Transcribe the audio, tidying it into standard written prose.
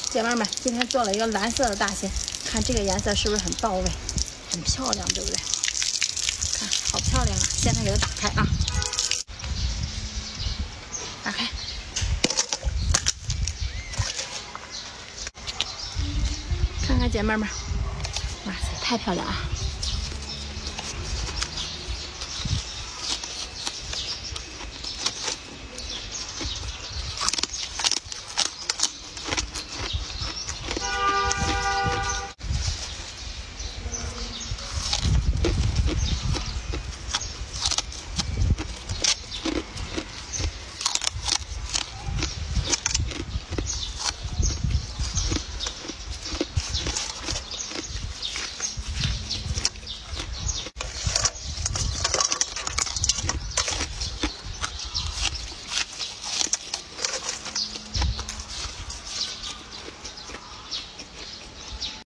姐妹们，今天做了一个蓝色的大仙，看这个颜色是不是很到位，很漂亮，对不对？看，好漂亮啊！现在给它打开啊，打开，看看姐妹们，哇塞，太漂亮啊！